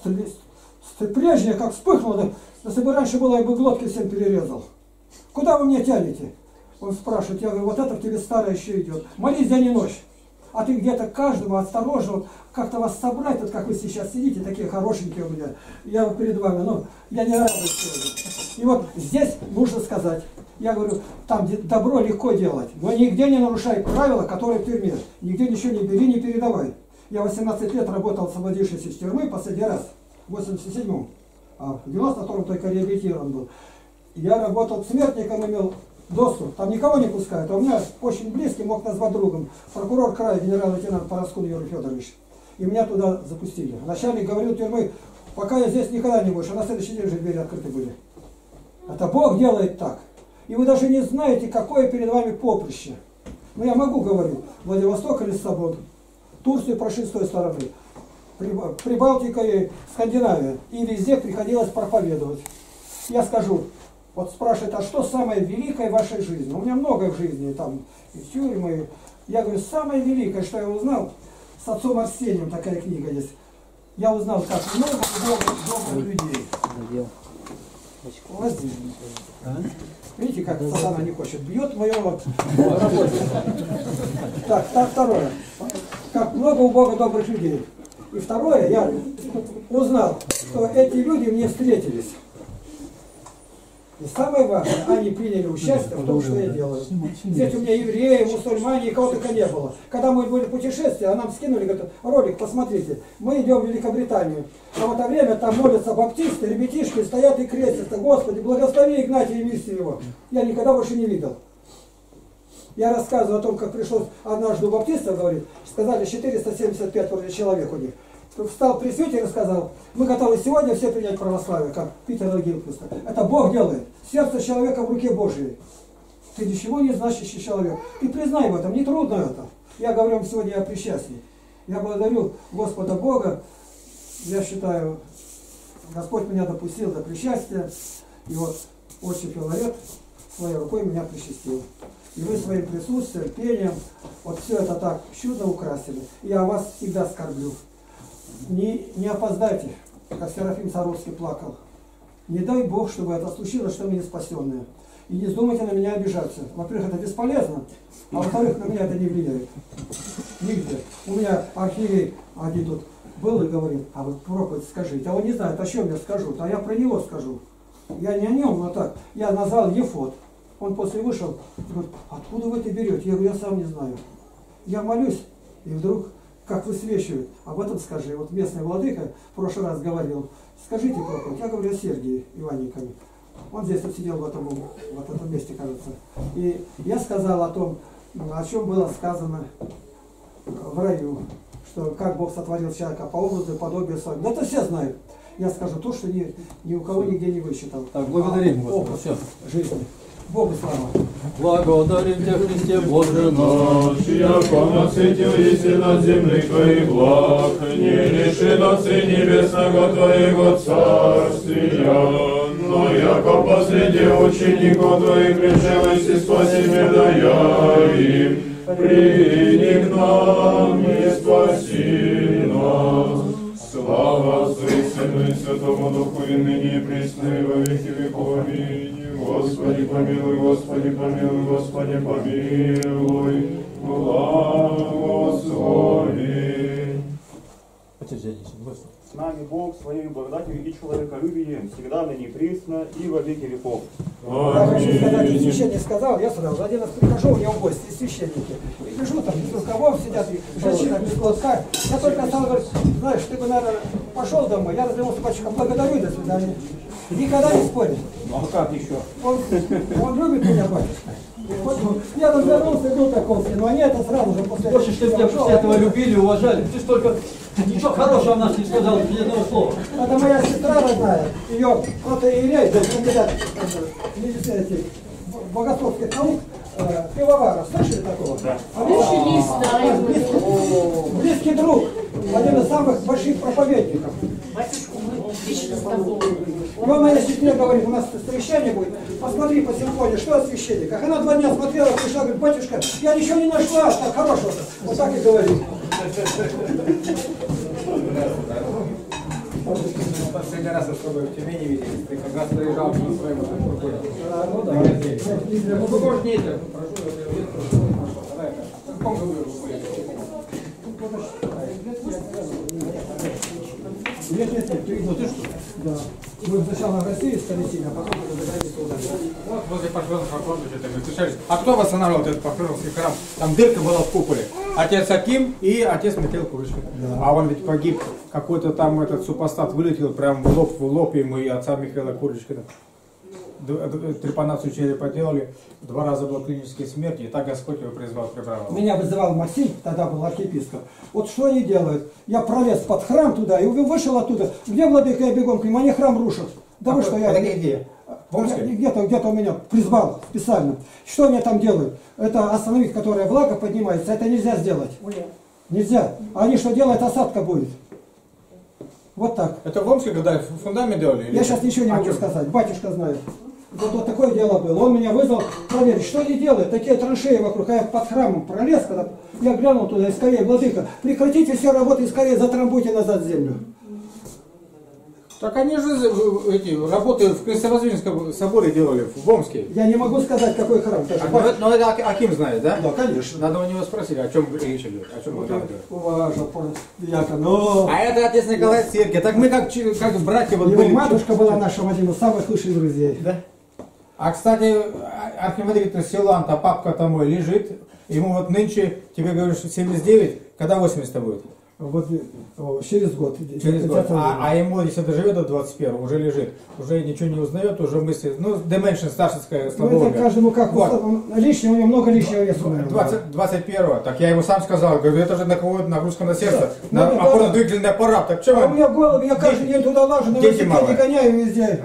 прежнее, как вспыхнуло, если бы раньше было, я бы глотки всем перерезал. Куда вы меня тянете? Он спрашивает, я говорю, вот это в тебе старое еще идет. Молись день и ночь. А ты где-то каждому осторожно, вот, как-то вас собрать, вот как вы сейчас сидите, такие хорошенькие у меня, я перед вами, ну, я не радуюсь сегодня. И вот здесь нужно сказать, я говорю, там добро легко делать, но нигде не нарушай правила, которые в тюрьме, нигде ничего не бери, не передавай. Я 18 лет работал, освободившись из тюрьмы, последний раз, в 87-м, а в 92-м только реабилитирован был. Я работал смертником, имел доступ, там никого не пускают, а у меня очень близкий, мог назвать другом, прокурор края, генерал-лейтенант Параскун Юрий Федорович. И меня туда запустили. Начальник говорил тюрьмы, пока я здесь никогда не будешь, а на следующий день же двери открыты были. Это Бог делает так. И вы даже не знаете, какое перед вами поприще. Ну я могу говорить, Владивосток или Лиссабон, Турцию прошли с той стороны, Прибалтика и Скандинавия. И везде приходилось проповедовать. Я скажу, вот спрашивают, а что самое великое в вашей жизни? У меня много в жизни, там и тюрьмы. Я говорю, самое великое, что я узнал, с отцом Арсением такая книга есть. Я узнал, как много добрых людей. У вас здесь. Видите, как сатана не хочет. Бьет моего работу. Так, второе. Как много у Бога добрых людей. И второе, я узнал, что эти люди мне встретились. И самое важное, они приняли участие в том, что я делаю. Здесь у меня евреи, мусульмане, и кого только не было. Когда мы были в путешествии, а нам скинули, говорят, ролик, посмотрите, мы идем в Великобританию. А в это время там молятся баптисты, ребятишки, стоят и крестятся. Господи, благослови Игнатия и миссию его. Я никогда больше не видел. Я рассказываю о том, как пришлось однажды у баптистов, говорит, сказали 475 вроде человек у них. Встал пресвитер и сказал, мы готовы сегодня все принять православие, как Питер Гилквист. Это Бог делает. Сердце человека в руке Божьей. Ты ничего не значащий человек. Ты признай в этом, не трудно это. Я говорю вам сегодня о причастии. Я благодарю Господа Бога. Я считаю, Господь меня допустил до причастия. И вот отче Филарет своей рукой меня причастил. И вы своим присутствием, пением, вот все это так чудо украсили. Я о вас всегда скорблю. Не опоздайте, как Серафим Саровский плакал. Не дай Бог, чтобы это случилось, что мы не спасенные. И не вздумайте на меня обижаться. Во-первых, это бесполезно, а во-вторых, на меня это не влияет. Нигде. У меня архиерей один тут был и говорит, а вы проповедь скажите. А он не знает, о чем я скажу, а я про него скажу. Я не о нем, но так. Я назвал Ефот. Он после вышел, говорит, откуда вы это берете? Я говорю, я сам не знаю. Я молюсь, и вдруг, как высвечивают, об этом скажи. Вот местный владыка в прошлый раз говорил, скажите проповедь. Я говорю о Сергии Иванникове. Он здесь вот сидел в этом месте, кажется. И я сказал о том, о чем было сказано в раю, что как Бог сотворил человека по образу и подобию своему. Да это все знают. Я скажу то, что ни у кого нигде не высчитал. Так, благодарим Господа. Все. Жизни. Богу слава. Благодарим Тебя, Христе Боже наш, яко насытил еси над земли Твоих благ, не лиши нас и небесного Твоего царствия, но яко последи учеников Твоих решилась спаси меня им, приди к нам и спаси нас. Слава Отцу и Сыну и Святому Духу, и ныне и присно и во веки веков. Аминь. Господи помилуй, Господи помилуй, Господи помилуй, благослови. Отец Денис, Господи. С нами Бог своей благодатью и человеколюбием, всегда ныне и присно и во веки веков. Я хочу сказать, священник сказал, я сразу один раз прихожу, у него в гости, священники. И лежу там, без рукавов сидят, женщина без платка. Я только стал говорить, знаешь, ты бы, наверное, пошел домой. Я развернулся, батюшка, благодарю, до свидания. Никогда не спорит. Ну а как еще? Он любит меня, батюшка. Вот, я развернулся, иду такой, но они это сразу же после... Хочешь, чтобы тебя после этого любили, уважали? Ты столько ничего хорошего о нас не сказал, ни одного слова. Это моя сестра родная, ее протоиерей, то есть кандидат богословских наук, Пивоваров. Слышали такого? Да. Близкий друг, один из самых больших проповедников. Батюшку мы лично знакомы. И он моей сестре говорит, у нас совещание будет, посмотри по симфонии, что о священниках. Она 2 дня смотрела, пришла, говорит, батюшка, я ничего не нашла, так хорошего-то. Вот так и говорит. Последний раз, чтобы в Тюмени виделись, ты как раз приезжал к своему куркулю. Ну да. Ну вы можете не это. В каком году вы были? Нет, ну ты что? Да. Мы сначала в России стали, а потом за границу удали. Вот возле Пашвелского кладбища мы встречались. А кто восстанавливал этот Пашвелский храм? Там дырка была в куполе. Отец Аким и отец Михаил Курочкин. Да. А он ведь погиб. Какой-то там этот супостат вылетел прям в лоб ему и отца Михаила Курочкина. Трепанацию черепа делали, 2 раза была клиническая смерть, и так Господь его призвал, прибрал. Меня вызывал Максим, тогда был архиепископ. Вот что они делают? Я пролез под храм туда и вышел оттуда. Где владыка, я бегом к ним, они храм рушат. Да вы что, я... где? Где-то у меня призвал специально. Что они там делают? Это остановить, которая влага поднимается, это нельзя сделать. Нельзя. А они что делают, осадка будет. Вот так. Это в Омске, когда фундамент делали? Я сейчас ничего не могу сказать, батюшка знает. Вот такое дело было. Он меня вызвал проверить, что они делают. Такие траншеи вокруг. Я под храмом пролез, когда я глянул туда, и скорее, владыка, прекратите все работы и скорее затрамбуйте назад землю. Так они же эти работы в Крестовоздвиженском соборе делали, в Омске. Я не могу сказать, какой храм. Но это Аким знает, да? Да, конечно. Надо у него спросить, о чем речь идет, о чем Вот там это идет. уважно, понял. Дьякон, но... А это отец Николай Церкви. Так мы как братья вот Его были. матушка была нашим одним из самых лучших друзей. Да. А, кстати, архимандрит Силанта, папка-то мой, лежит. Ему вот нынче, тебе говоришь, 79, когда 80 будет? Вот через год. Через год. 50 А ему, если доживет до 21, уже лежит. Уже ничего не узнает, уже мысли. Ну, деменшн, старшинская Ну, это слабоумие. каждому как. Вот. Лишнего, у него много лишнего веса. наверное. 21-го. Так я ему сам сказал, говорю, это же на кого нагрузка на сердце, Да. на Ну, опорно-двигательный аппарат. Так что А у меня голову, я каждый день туда лажу, на Дети велосипеде малые. гоняю везде.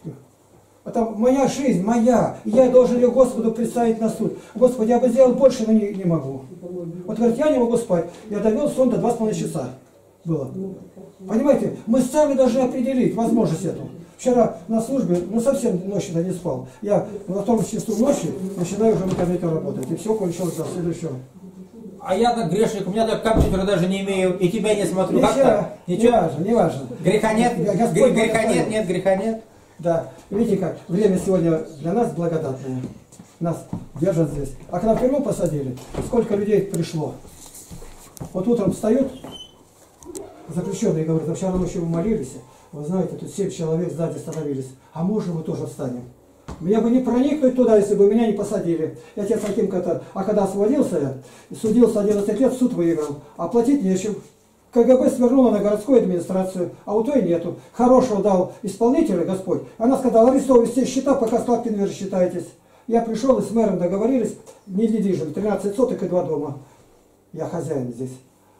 Это моя жизнь, моя. И я должен ее Господу представить на суд. Господи, я бы сделал больше, но не могу. Вот говорит, я не могу спать. Я довел сон до 2,5 часа. Было. Понимаете, мы сами должны определить возможность эту. Вчера на службе, ну совсем ночью не спал. Я во втором часу ночи начинаю уже в интернете работать. И все кончилось до следующего. А я так грешник, у меня так компьютера даже не имею, и тебя не смотрю. Как Ничего, так? не важно, не важно. Греха нет? Господь Греха благословит. нет, нет, греха нет. Да, видите как, время сегодня для нас благодатное. Нас держат здесь. А когда в тюрьму посадили, сколько людей пришло. Вот утром встают, заключенные говорят, а вчера ночью вы молились, вы знаете, тут 7 человек сзади становились, а можно мы тоже встанем. Я бы не проникнуть туда, если бы меня не посадили. Я тебе таким как-то, а когда освободился я, судился 11 лет, суд выиграл, а платить нечем. КГБ свернула на городскую администрацию, а у той нету. Хорошего дал исполнителя Господь. Она сказала, арестовывайте все счета, пока ставки не рассчитаетесь. Я пришел и с мэром договорились, не недвижим, 13 соток и 2 дома. Я хозяин здесь.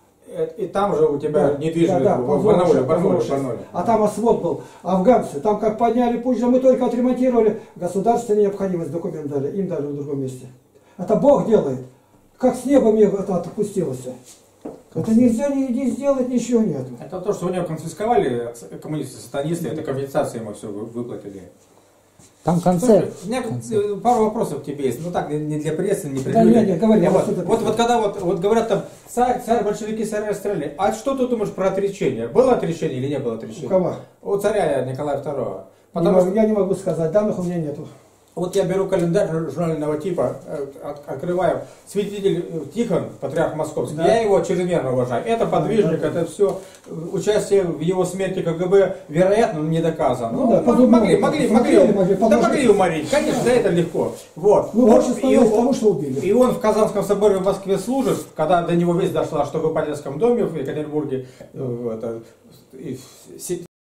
И там же у тебя недвижимость да, в Барнауле. А там освод был, афганцы. Там как подняли позже, мы только отремонтировали. Государственная необходимость, документ дали, им дали в другом месте. Это Бог делает. Как с неба мне это отпустилось. Это нельзя не сделать, ничего нет. Это то, что у него конфисковали коммунисты-сатанисты, это компенсации ему все выплатили. Там концерт. Слушай, у меня пару вопросов к тебе есть. Ну так, не для прессы, не Да, предъявили. нет, говори, Вот когда вот говорят там, царь, большевики царя расстреляли. А что ты думаешь про отречение? Было отречение или не было отречения? У кого? У царя Николая II. Потому что Я не могу сказать, данных у меня нету. вот я беру календарь журнального типа, открываю, святитель Тихон, патриарх Московский, Да. я его чрезмерно уважаю. Это подвижник, это все, участие в его смерти КГБ, вероятно, не доказано. Ну да, могли подложить. уморить, конечно, да, это легко. Вот. Ну, больше склоняюсь к тому, что убили. И он в Казанском соборе в Москве служит, когда до него весть дошла, что в Ипатьевском доме в Екатеринбурге